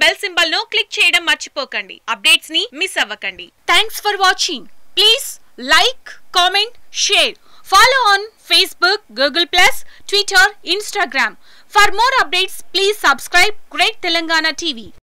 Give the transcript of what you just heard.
Bell symbol ను click చేయడం మర్చిపోకండి. అప్డేట్స్ ని మిస్ అవ్వకండి. Thanks for watching. Please like, comment, share. Follow on Facebook, Google+, Twitter, Instagram. For more updates, please subscribe Great Telangana TV.